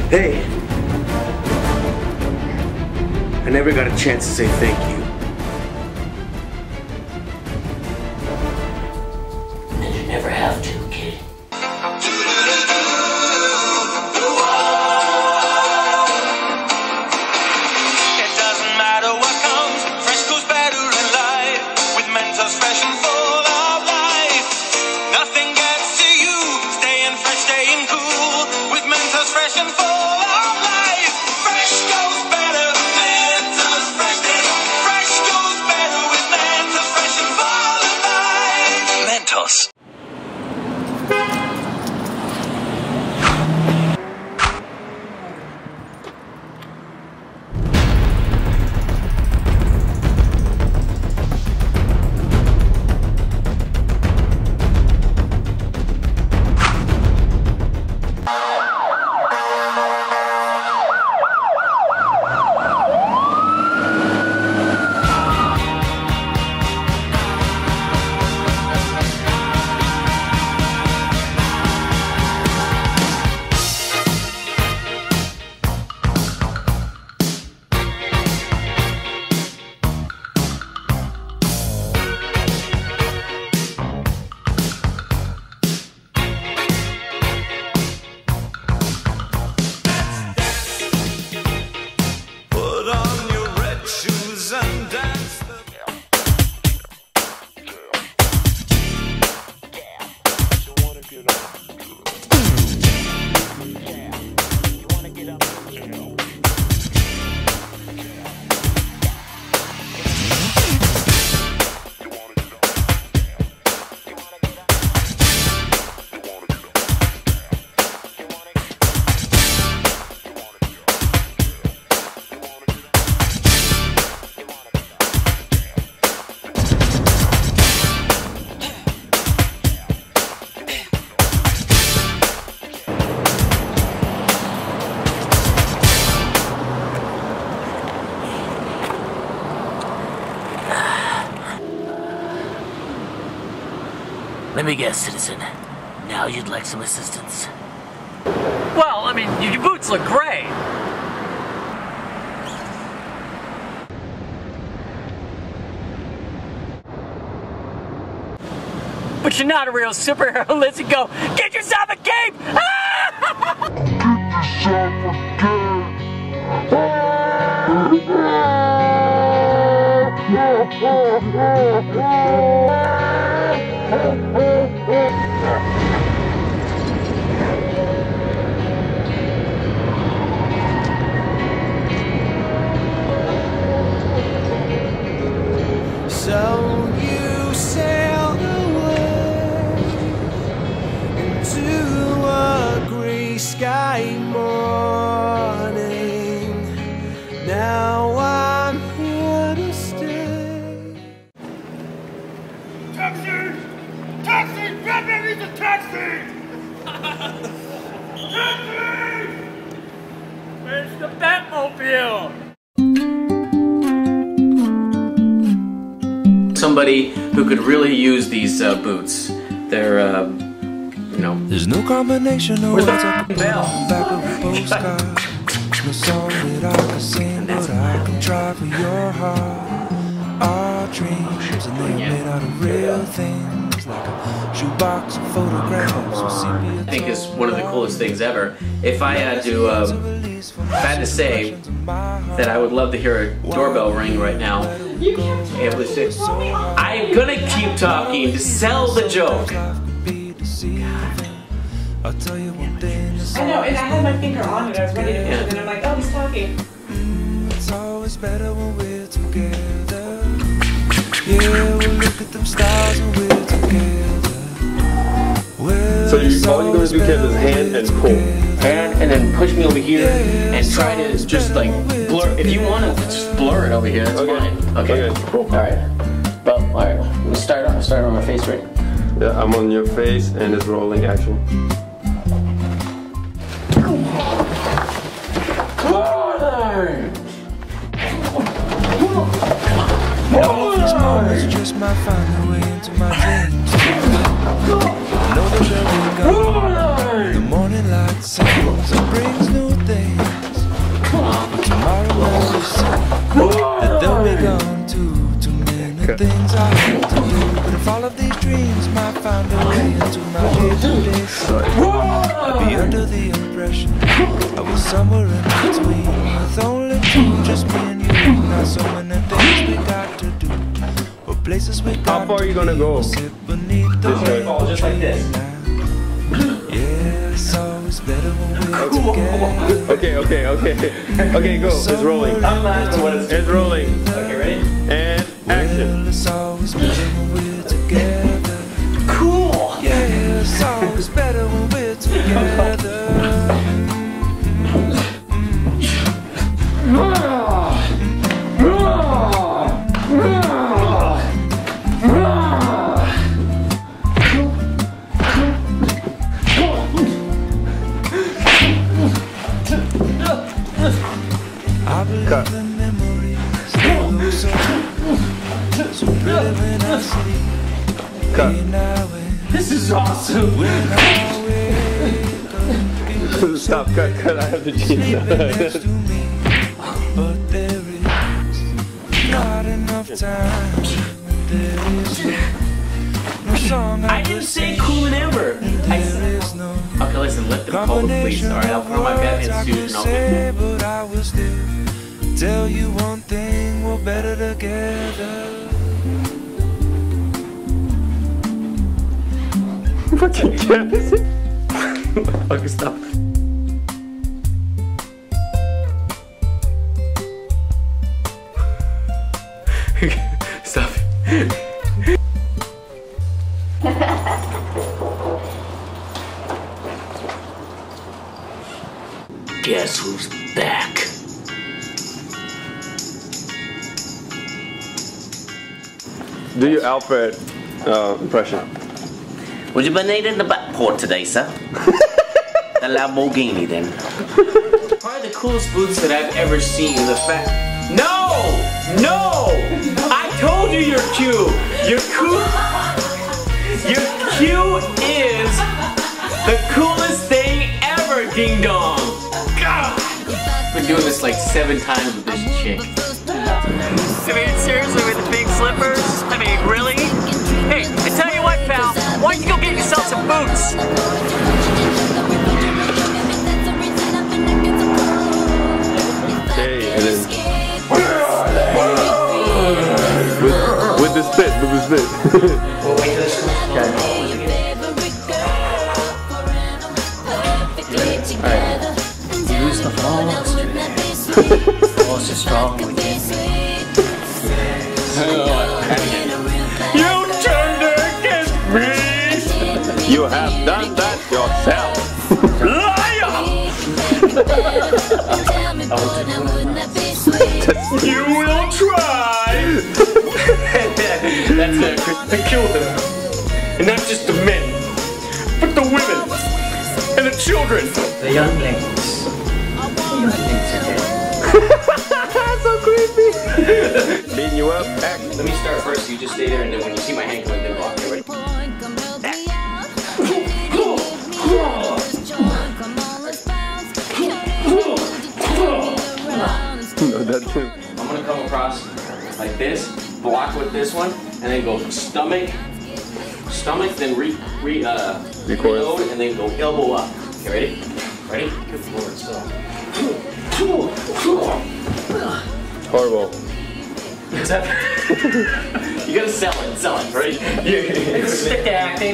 Hey, I never got a chance to say thank you. And you never have to, kid. It doesn't matter what comes, fresh goes better in life. With Mentos fresh and full of life. Nothing gets to you, staying fresh, staying cool. With Mentos fresh and full of life. Fresh goes better, Mentos fresh. Fresh goes better with Mentos fresh and full of life. Mentos. Let me guess, citizen. Now you'd like some assistance. Well, I mean, your boots look great. But you're not a real superhero. Listen, go get yourself a cape! So you sailed away into a gray sky morning. Now I'm here to stay. Taxi! Taxi! Batman needs a taxi! Taxi! Where's the Batmobile? Somebody who could really use these boots. They're, you know. There's no combination of Where's the words I can put bell? on the back of a postcard. No song that I can sing, but I can try for your heart. Our dreams, and they're made out of real things, like a shoebox of photographs. I think is one of the coolest things ever. If I had to say that I would love to hear a doorbell ring right now, it was just, I'm gonna keep talking to sell the joke. I'll tell you one thing. I know, and I had my finger on it. I was ready to push it, and I'm like, oh, he's talking. It's always better when we're together. Yeah, we'll look at them stars when we're together. So all you're gonna do, Kev, is hand and pull. Hand and then push me over here and try to just like blur. If you want to just blur it over here, that's fine. Okay. Cool. All right. Well, all right. We'll start on my face right. Yeah, I'm on your face and it's rolling action. These moments just might find their way into my dreams. Know that they'll wake up. The morning light sings and brings new things. gone too many things I have to do. But if all of these dreams might find a way into my day-to-day life, I'd be under the impression I was somewhere in between, with only two, just me and you. Not so many things we got to do, or places we got to. How far are you gonna go? Sit beneath the Oh, just like this. Yeah, it's always better when we're together. Okay, go. It's rolling. It's rolling. Okay, ready? And action. Well, it's always better when we're together. Cool! Yeah, it's always better when we're together. I believe the memories look so pretty when I sleep. Cut. This is awesome! Stop, cut, I have to change that. But there is not enough time. There is no song I didn't say cool and amber. I said. Okay, listen, let them call the police. Alright, I'll put on my Batman suit and I'll be. But I will still tell you one thing, we're better together. Fucking campus. Okay, stop. Stop. Guess who's back? Do your Alfred impression. Would you been in the back port today, sir? The Lamborghini, then. Probably the coolest boots that I've ever seen. The fact. No! No! I told you you're cute! Your Q is the coolest thing ever, ding dong! God! Been doing this like 7 times with this chick. I mean, seriously, with the big slippers? I mean, really? Hey, I tell you what, pal, why don't you go get yourself some boots? Okay, and then with the spit. Well, wait till this Use the force. Force is strong within me. You turned against me. You have done that yourself. Liar! You will try. That's it. To kill them, and not just the men, but the women and the children. The younglings. Younglings are dead. So creepy. Beating you up. Act. Let me start first, so you just stay there, and then when you see my hand coming, then block. Okay, ready? No, that's him. I'm gonna come across like this, block with this one, and then go stomach, then reload, and then go elbow up. Okay, ready? Ready? Good lord, so. Horrible. What's that? You gotta sell it, right? Stick to acting.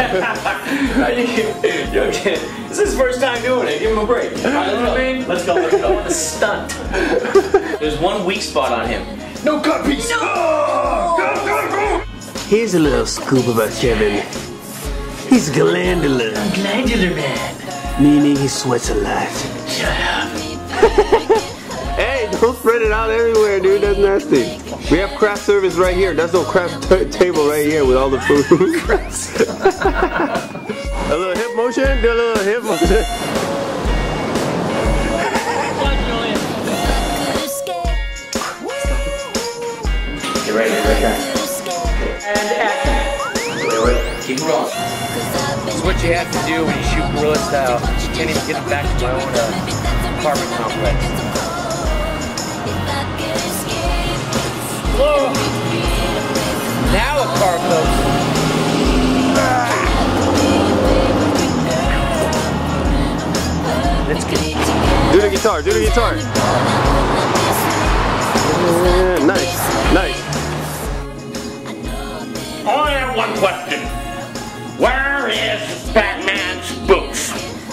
Okay. This is his first time doing it. Give him a break. All right, let's go. Let's go. The stunt. There's one weak spot on him. No cut piece. No. Go. Here's a little scoop about Kevin. He's glandular. Glandular man. Meaning he sweats a lot. Shut up. Hey, don't spread it out everywhere, dude. That's nasty. We have craft service right here. That's no craft table right here with all the food. A little hip motion. Do a little hip motion. Get ready, And action. Wait. Keep rolling. This is what you have to do when you shoot guerrilla style. You can't even get back to my own apartment complex. Whoa. Now a car goes. Let's get it. Do the guitar, do the guitar. Yeah, nice, nice. I have one question. Where is Batman's boots?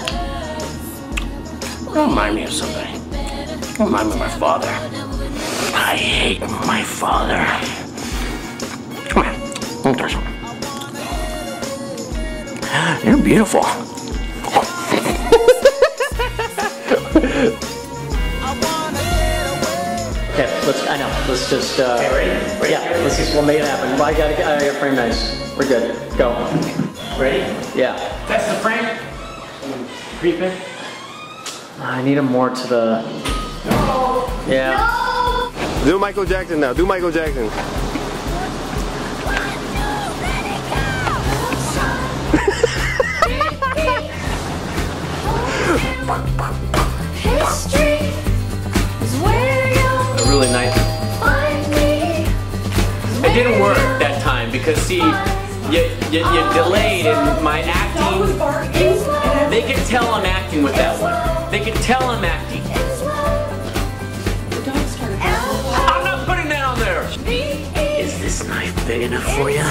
Don't mind me of somebody. Don't mind me of my father. I hate my father. Come on, don't touch me. You're beautiful. Okay, I know. Let's just, ready? Yeah, let's just, we'll make it happen. I gotta frame nice. We're good. Go. Ready? Yeah. That's the frame. Creep in. I need him more to the... No! Yeah. No! Do Michael Jackson now, do Michael Jackson. Really nice. It didn't work that time because see, you delayed in my acting. They can tell I'm acting with that one. They can tell I'm acting. I'm not putting that on there. Is this knife big enough for you?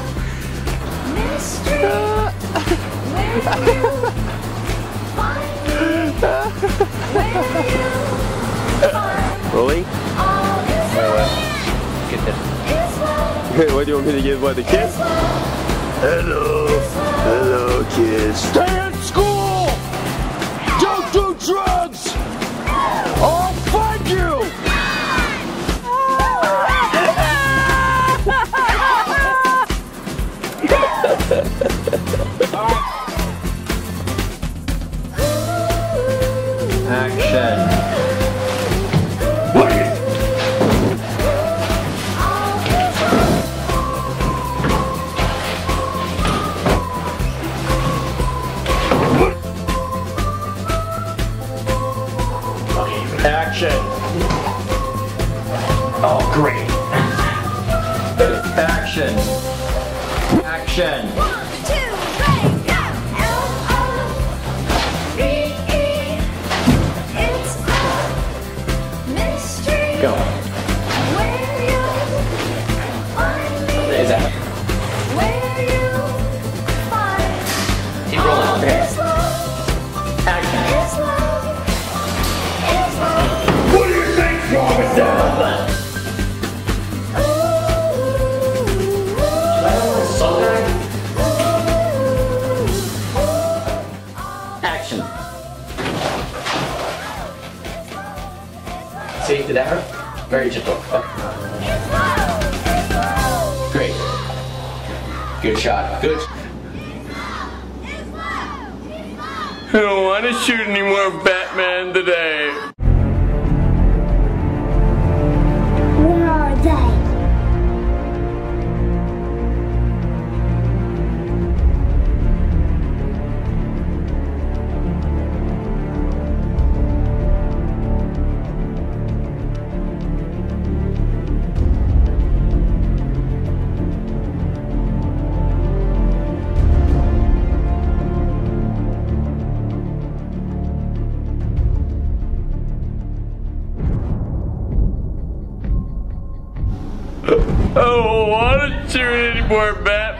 Rolling? Get this. What do you want me to give? What, the kiss? Hello. Hello, kids. Stay in school! Don't do drugs! I'll find you! Action. Action. Oh, great. Action. Action. 1, 2, 3, go! L-O-V-E. It's a mystery. Go. Where you find me. Is that? Where you find Keep rolling. Okay. is love. Action. Is love. Is love. What do you think's wrong with that? Action. See, did that hurt? Very gentle. Great. Good shot. Good. I don't want to shoot any more Batman today. Where are they? I don't want to shoot any more Batman.